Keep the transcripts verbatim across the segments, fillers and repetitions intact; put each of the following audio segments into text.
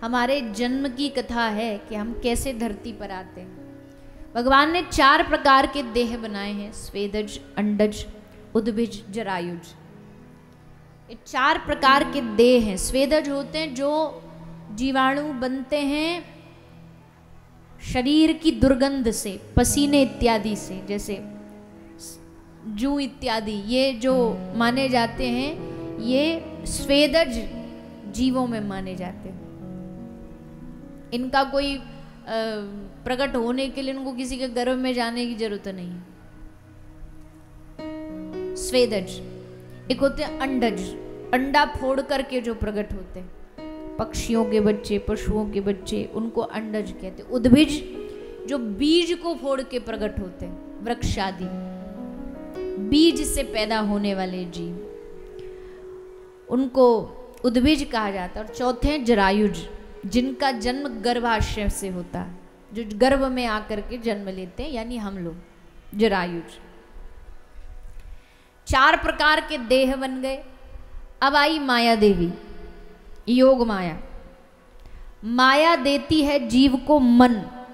हमारे जन्म की कथा है कि हम कैसे धरती पर आते हैं। भगवान ने चार प्रकार के देह बनाए हैं, स्वेदज, अंडज, उद्भिज, जरायुज। ये चार प्रकार के देह हैं। स्वेदज होते हैं जो जीवाणु बनते हैं शरीर की दुर्गंध से, पसीने इत्यादि से, जैसे जूं इत्यादि, ये जो माने जाते हैं ये स्वेदज जीवों में माने जाते हैं। इनका कोई प्रकट होने के लिए उनको किसी के गर्भ में जाने की जरूरत नहीं है। स्वेदज। एक होते हैं अंडज, अंडा फोड़ करके जो प्रकट होते हैं, पक्षियों के बच्चे, पशुओं के बच्चे, उनको अंडज कहते हैं। उद्भिज, जो बीज को फोड़ के प्रकट होते हैं, वृक्ष आदि, बीज से पैदा होने वाले जीव, उनको उद्भिज कहा जाता है। और चौथे हैं जरायुज, जिनका जन्म गर्भाशय से होता है, जो गर्भ में आकर के जन्म लेते हैं, यानी हम लोग, जरायुज। चार प्रकार के देह बन गए। अब आई माया देवी, योग माया। माया देती है जीव को मन।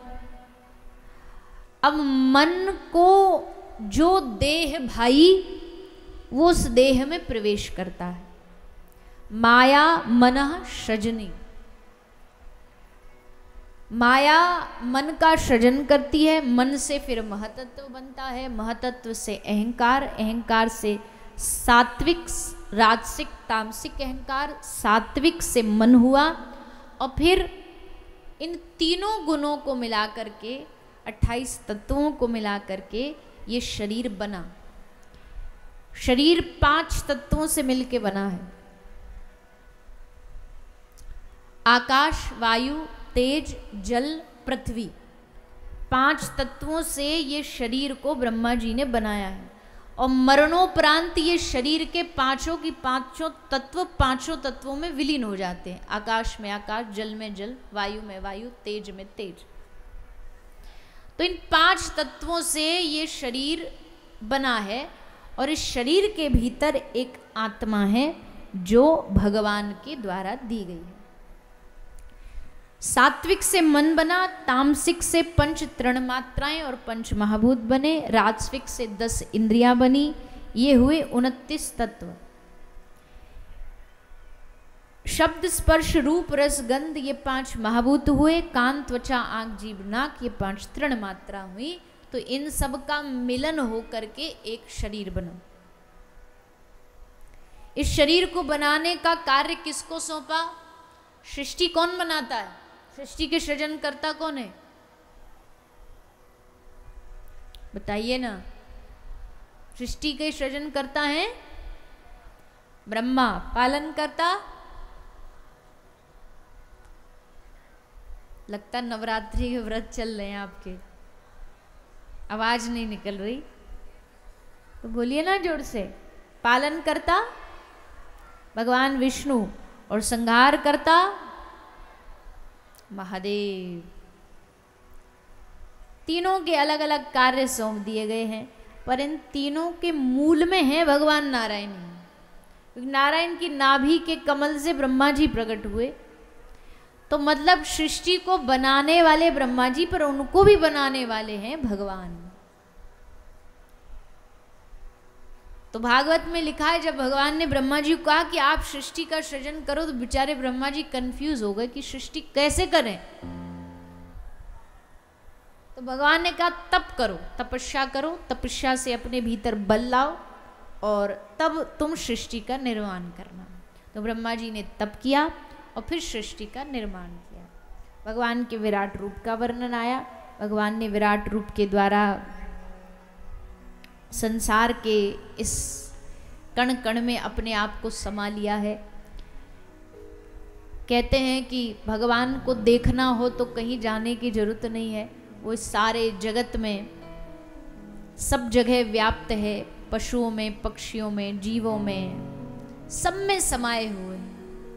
अब मन को जो देह भाई वो उस देह में प्रवेश करता है। माया मनः सृजनी, माया मन का सृजन करती है। मन से फिर महतत्व बनता है, महतत्व से अहंकार, अहंकार से सात्विक, राजसिक, तामसिक अहंकार, सात्विक से मन हुआ, और फिर इन तीनों गुणों को मिला करके, अट्ठाईस तत्वों को मिला करके ये शरीर बना। शरीर पांच तत्वों से मिलके बना है। आकाश, वायु, तेज, जल, पृथ्वी, पांच तत्वों से ये शरीर को ब्रह्मा जी ने बनाया है। और मरणोपरांत ये शरीर के पांचों की पांचों तत्व पांचों तत्वों में विलीन हो जाते हैं। आकाश में आकाश, जल में जल, वायु में वायु, तेज में तेज। तो इन पांच तत्वों से ये शरीर बना है। और इस शरीर के भीतर एक आत्मा है जो भगवान के द्वारा दी गई है। सात्विक से मन बना, तामसिक से पंच तृण मात्राएं और पंच महाभूत बने, राजसिक से दस इंद्रियां बनी। ये हुए उनतीस तत्व। शब्द, स्पर्श, रूप, रस, गंध, ये पांच महाभूत हुए। कान, त्वचा, आंख, जीभ, नाक, ये पांच तृण मात्रा हुई। तो इन सब का मिलन होकर के एक शरीर बना। इस शरीर को बनाने का कार्य किसको सौंपा? सृष्टि कौन बनाता है? सृष्टि के सृजन करता कौन है? बताइए ना। सृष्टि के सृजन करता है ब्रह्मा। पालन करता, लगता नवरात्रि के व्रत चल रहे हैं आपके, आवाज नहीं निकल रही तो बोलिए ना जोर से। पालन करता भगवान विष्णु और संहार करता महादेव। तीनों के अलग अलग कार्य सौंप दिए गए हैं, पर इन तीनों के मूल में है भगवान नारायण। क्योंकि नारायण की नाभि के कमल से ब्रह्मा जी प्रकट हुए, तो मतलब सृष्टि को बनाने वाले ब्रह्मा जी, पर उनको भी बनाने वाले हैं भगवान। तो भागवत में लिखा है, जब भगवान ने ब्रह्मा जी को कहा कि आप सृष्टि का सृजन करो, तो बेचारे ब्रह्मा जी कंफ्यूज हो गए कि सृष्टि कैसे करें। तो भगवान ने कहा तप करो, तपस्या करो, तपस्या से अपने भीतर बल लाओ और तब तुम सृष्टि का निर्माण करना। तो ब्रह्मा जी ने तप किया और फिर सृष्टि का निर्माण किया। भगवान के विराट रूप का वर्णन आया। भगवान ने विराट रूप के द्वारा संसार के इस कण कण में अपने आप को समा लिया है। कहते हैं कि भगवान को देखना हो तो कहीं जाने की जरूरत नहीं है, वो इस सारे जगत में सब जगह व्याप्त है। पशुओं में, पक्षियों में, जीवों में, सब में समाये हुए हैं।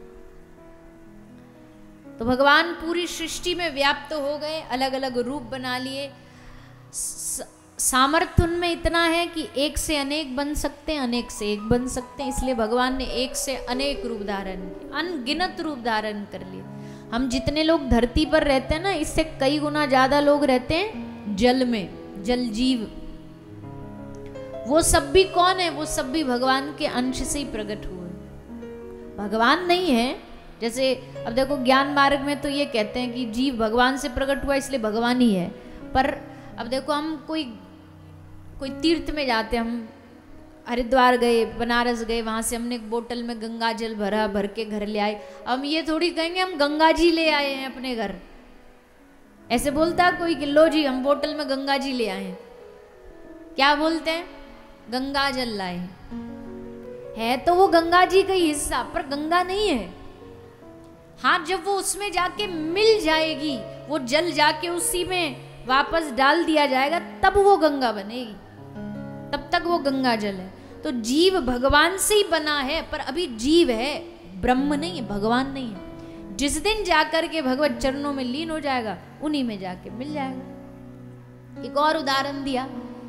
तो भगवान पूरी सृष्टि में व्याप्त हो गए, अलग अलग रूप बना लिए। सामर्थ्य उनमें इतना है कि एक से अनेक बन सकते हैं, अनेक से एक बन सकते हैं। इसलिए भगवान ने एक से अनेक रूप धारण किए, अनगिनत रूप धारण कर लिए। हम जितने लोग धरती पर रहते हैं ना, इससे कई गुना ज्यादा लोग रहते हैं जल में, जल जीव। वो सब भी कौन है? वो सब भी भगवान के अंश से ही प्रकट हुए, भगवान नहीं है। जैसे अब देखो ज्ञान मार्ग में तो ये कहते हैं कि जीव भगवान से प्रकट हुआ इसलिए भगवान ही है। पर अब देखो हम कोई कोई तीर्थ में जाते हैं, हम हरिद्वार गए, बनारस गए, वहाँ से हमने एक बोतल में गंगा जल भरा, भर के घर ले आए। हम ये थोड़ी कहेंगे हम गंगा जी ले आए हैं अपने घर। ऐसे बोलता कोई कि लो जी हम बोतल में गंगा जी ले आए हैं। क्या बोलते हैं? गंगा जल लाए। है तो वो गंगा जी का ही हिस्सा, पर गंगा नहीं है। हाँ, जब वो उसमें जाके मिल जाएगी, वो जल जाके उसी में वापस डाल दिया जाएगा, तब वो गंगा बनेगी। तब तक वो गंगा जल है। तो जीव भगवान से ही बना है, पर अभी जीव है, ब्रह्म नहीं है, भगवान नहीं है। जिस दिन जाकर के भगवत चरणों में लीन हो जाएगा, उन्हीं में जाके मिल जाएगा। एक और उदाहरण दिया,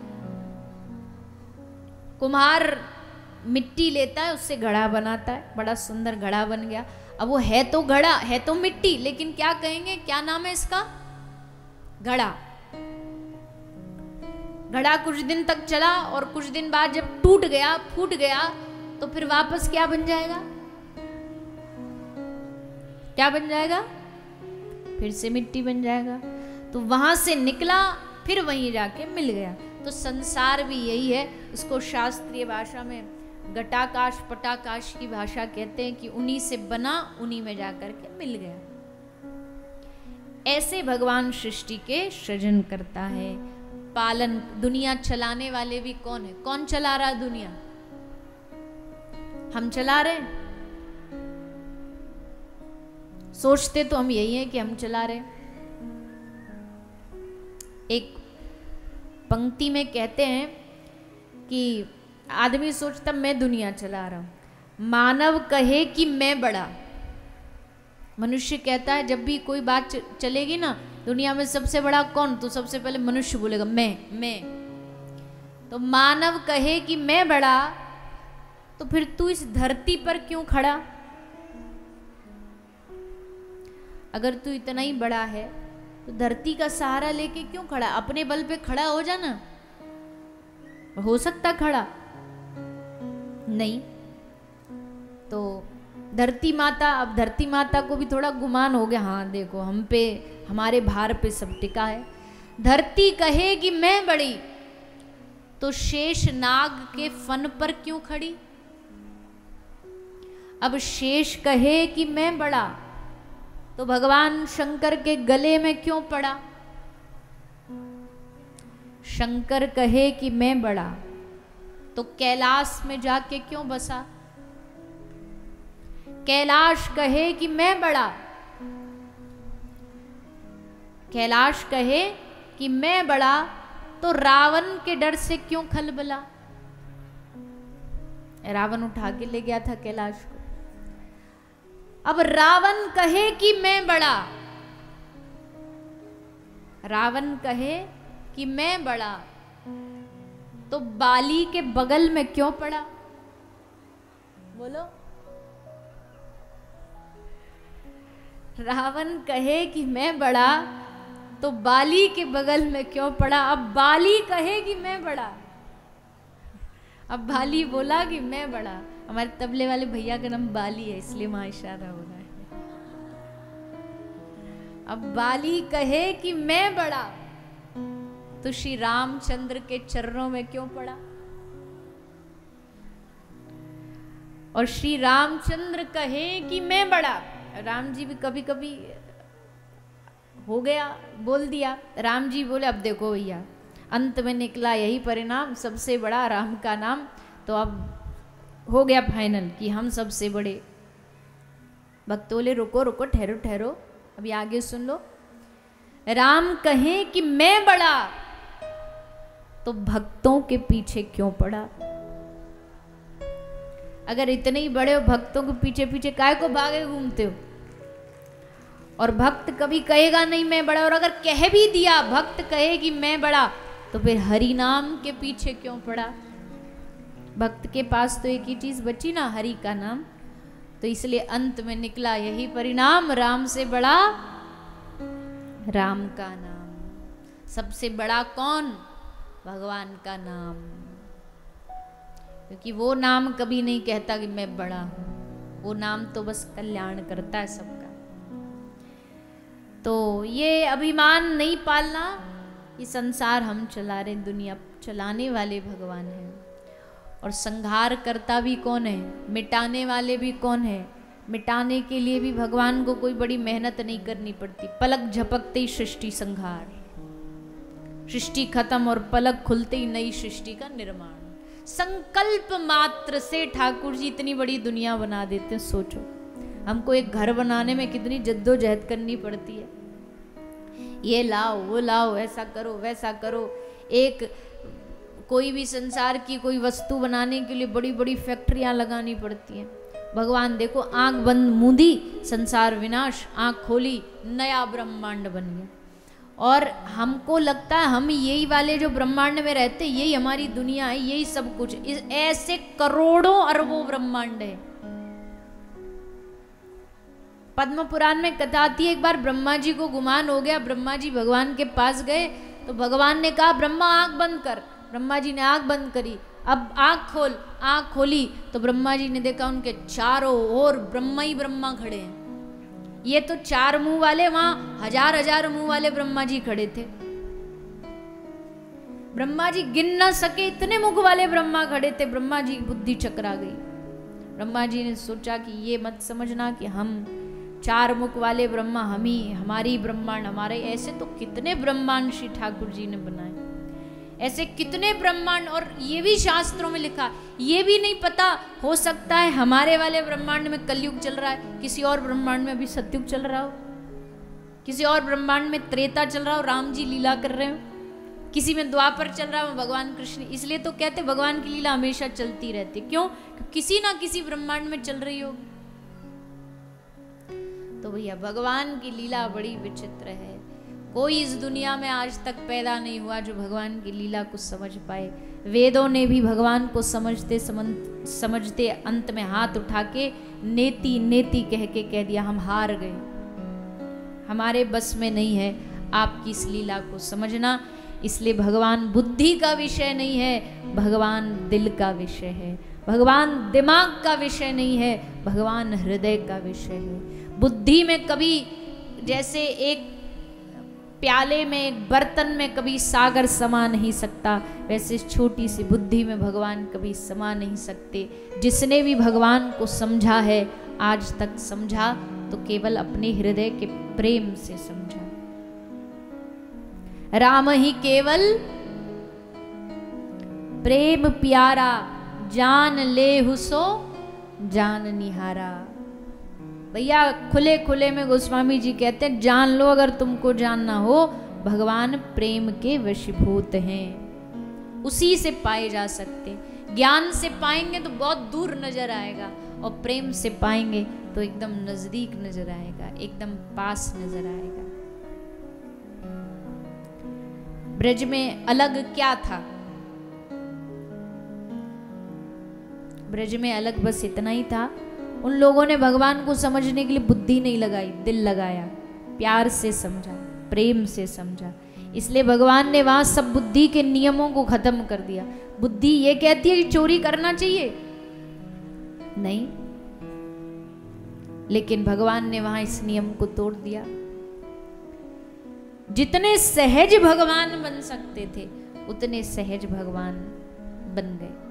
कुम्हार मिट्टी लेता है, उससे घड़ा बनाता है, बड़ा सुंदर घड़ा बन गया। अब वो है तो घड़ा, है तो मिट्टी, लेकिन क्या कहेंगे, क्या नाम है इसका? घड़ा। घड़ा कुछ दिन तक चला और कुछ दिन बाद जब टूट गया, फूट गया, तो फिर वापस क्या बन जाएगा? क्या बन जाएगा? फिर से मिट्टी बन जाएगा। तो वहां से निकला, फिर वहीं जाके मिल गया। तो संसार भी यही है। इसको शास्त्रीय भाषा में घटाकाश पटाकाश की भाषा कहते हैं कि उन्हीं से बना, उन्हीं में जाकर के मिल गया। ऐसे भगवान सृष्टि के सृजन करता है, पालन। दुनिया चलाने वाले भी कौन है? कौन चला रहा है दुनिया? हम चला रहे हैं। सोचते तो हम यही है कि हम चला रहे। एक पंक्ति में कहते हैं कि आदमी सोचता मैं दुनिया चला रहा हूं, मानव कहे कि मैं बड़ा। मनुष्य कहता है जब भी कोई बात चलेगी ना, दुनिया में सबसे बड़ा कौन, तो सबसे पहले मनुष्य बोलेगा मैं मैं। तो मानव कहे कि मैं बड़ा, तो फिर तू इस धरती पर क्यों खड़ा? अगर तू इतना ही बड़ा है तो धरती का सहारा लेके क्यों खड़ा? अपने बल पे खड़ा हो जाना। हो सकता खड़ा? नहीं। तो धरती माता, अब धरती माता को भी थोड़ा गुमान हो गया, हाँ देखो हम पे, हमारे भार पे सब टिका है। धरती कहे कि मैं बड़ी, तो शेष नाग के फन पर क्यों खड़ी? अब शेष कहे कि मैं बड़ा, तो भगवान शंकर के गले में क्यों पड़ा? शंकर कहे कि मैं बड़ा, तो कैलाश में जाके क्यों बसा? कैलाश कहे कि मैं बड़ा, कैलाश कहे कि मैं बड़ा, तो रावण के डर से क्यों खलबला? रावण उठा के ले गया था कैलाश को। अब रावण कहे कि मैं बड़ा, रावण कहे कि मैं बड़ा, तो बाली के बगल में क्यों पड़ा? बोलो। रावण कहे कि मैं बड़ा, तो बाली के बगल में क्यों पड़ा? अब बाली कहे कि मैं बड़ा, अब बाली बोला कि मैं बड़ा। हमारे तबले वाले भैया का नाम बाली है, इसलिए वहां इशारा हो रहा है। अब बाली कहे कि मैं बड़ा, तो श्री रामचंद्र के चरणों में क्यों पड़ा? और श्री रामचंद्र कहे कि मैं बड़ा, राम जी भी कभी कभी हो गया, बोल दिया। राम जी बोले अब देखो भैया, अंत में निकला यही परिणाम, सबसे बड़ा राम का नाम। तो अब हो गया फाइनल कि हम सबसे बड़े। भक्त बोले रुको रुको, ठहरो ठहरो, अभी आगे सुन लो। राम कहे कि मैं बड़ा, तो भक्तों के पीछे क्यों पड़ा? अगर इतने ही बड़े हो, भक्तों के पीछे पीछे काहे को भागे घूमते हो? और भक्त कभी कहेगा नहीं मैं बड़ा, और अगर कह भी दिया, भक्त कहे कि मैं बड़ा, तो फिर हरि नाम के पीछे क्यों पड़ा? भक्त के पास तो एक ही चीज बची ना, हरि का नाम। तो इसलिए अंत में निकला यही परिणाम, राम से बड़ा राम का नाम। सबसे बड़ा कौन? भगवान का नाम। क्योंकि वो नाम कभी नहीं कहता कि मैं बड़ा हूं, वो नाम तो बस कल्याण करता है सबका। तो ये अभिमान नहीं पालना। ये संसार हम चला रहे, दुनिया चलाने वाले भगवान हैं। और संहार करता भी कौन है? मिटाने वाले भी कौन है? मिटाने के लिए भी भगवान को कोई बड़ी मेहनत नहीं करनी पड़ती। पलक झपकते ही सृष्टि संहार, सृष्टि खत्म और पलक खुलते ही नई सृष्टि का निर्माण। संकल्प मात्र से ठाकुर जी इतनी बड़ी दुनिया बना देते हैं। सोचो, हमको एक घर बनाने में कितनी जद्दोजहद करनी पड़ती है। ये लाओ, वो लाओ, ऐसा करो, वैसा करो। एक कोई भी संसार की कोई वस्तु बनाने के लिए बड़ी बड़ी फैक्ट्रियां लगानी पड़ती हैं। भगवान देखो, आंख बंद मूंदी, संसार विनाश, आंख खोली, नया ब्रह्मांड बन गया। और हमको लगता है हम यही वाले जो ब्रह्मांड में रहते, यही हमारी दुनिया है, यही सब कुछ। इस ऐसे करोड़ों अरबों ब्रह्मांड है। पद्म पुराण में कथा आती है, एक बार ब्रह्मा जी को गुमान हो गया। ब्रह्मा जी भगवान के पास गए तो भगवान ने कहा, ब्रह्मा आंख बंद कर। ब्रह्मा जी ने आंख बंद करी। अब आंख खोल। आंख खोली तो ब्रह्मा जी ने देखा उनके चारों ओर ब्रह्मा ही ब्रह्मा खड़े हैं। ये तो चार मुंह वाले, वहां हजार हजार मुंह वाले ब्रह्मा जी खड़े थे। ब्रह्मा जी गिन न सके, इतने मुख वाले ब्रह्मा खड़े थे। ब्रह्मा जी की बुद्धि चकरा गई। ब्रह्मा जी ने सोचा कि ये मत समझना कि हम चार मुख वाले ब्रह्मा हम ही, हमारी ब्रह्मांड हमारे। ऐसे तो कितने ब्रह्मांड श्री ठाकुर जी ने बनाए, ऐसे कितने ब्रह्मांड। और ये भी शास्त्रों में लिखा, ये भी नहीं पता, हो सकता है हमारे वाले ब्रह्मांड में कलयुग चल रहा है, किसी और ब्रह्मांड में अभी सतयुग चल रहा हो, किसी और ब्रह्मांड में त्रेता चल रहा हो, राम जी लीला कर रहे हो, किसी में द्वापर चल रहा हो, भगवान कृष्ण। इसलिए तो कहते भगवान की लीला हमेशा चलती रहती। क्यों? किसी ना किसी ब्रह्मांड में चल रही होगी। तो भैया भगवान की लीला बड़ी विचित्र है। कोई इस दुनिया में आज तक पैदा नहीं हुआ जो भगवान की लीला को समझ पाए। वेदों ने भी भगवान को समझते समझते अंत में हाथ उठा के नेति नेति कह के कह दिया, हम हार गए, हमारे बस में नहीं है आपकी इस लीला को समझना। इसलिए भगवान बुद्धि का विषय नहीं है, भगवान दिल का विषय है। भगवान दिमाग का विषय नहीं है, भगवान हृदय का विषय है। बुद्धि में कभी जैसे एक प्याले में, एक बर्तन में कभी सागर समा नहीं सकता, वैसे छोटी सी बुद्धि में भगवान कभी समा नहीं सकते। जिसने भी भगवान को समझा है, आज तक समझा तो केवल अपने हृदय के प्रेम से समझा। राम ही केवल प्रेम प्यारा, जान ले हुसो जान निहारा। भैया खुले खुले में गोस्वामी जी कहते हैं, जान लो अगर तुमको जानना हो, भगवान प्रेम के वशीभूत हैं, उसी से पाए जा सकते। ज्ञान से पाएंगे तो बहुत दूर नजर आएगा, और प्रेम से पाएंगे तो एकदम नजदीक नजर आएगा, एकदम पास नजर आएगा। ब्रज में अलग क्या था? ब्रज में अलग बस इतना ही था, उन लोगों ने भगवान को समझने के लिए बुद्धि नहीं लगाई, दिल लगाया, प्यार से समझा, प्रेम से समझा। इसलिए भगवान ने वहां सब बुद्धि के नियमों को खत्म कर दिया। बुद्धि ये कहती है कि चोरी करना चाहिए, नहीं, लेकिन भगवान ने वहां इस नियम को तोड़ दिया। जितने सहज भगवान बन सकते थे, उतने सहज भगवान बन गए।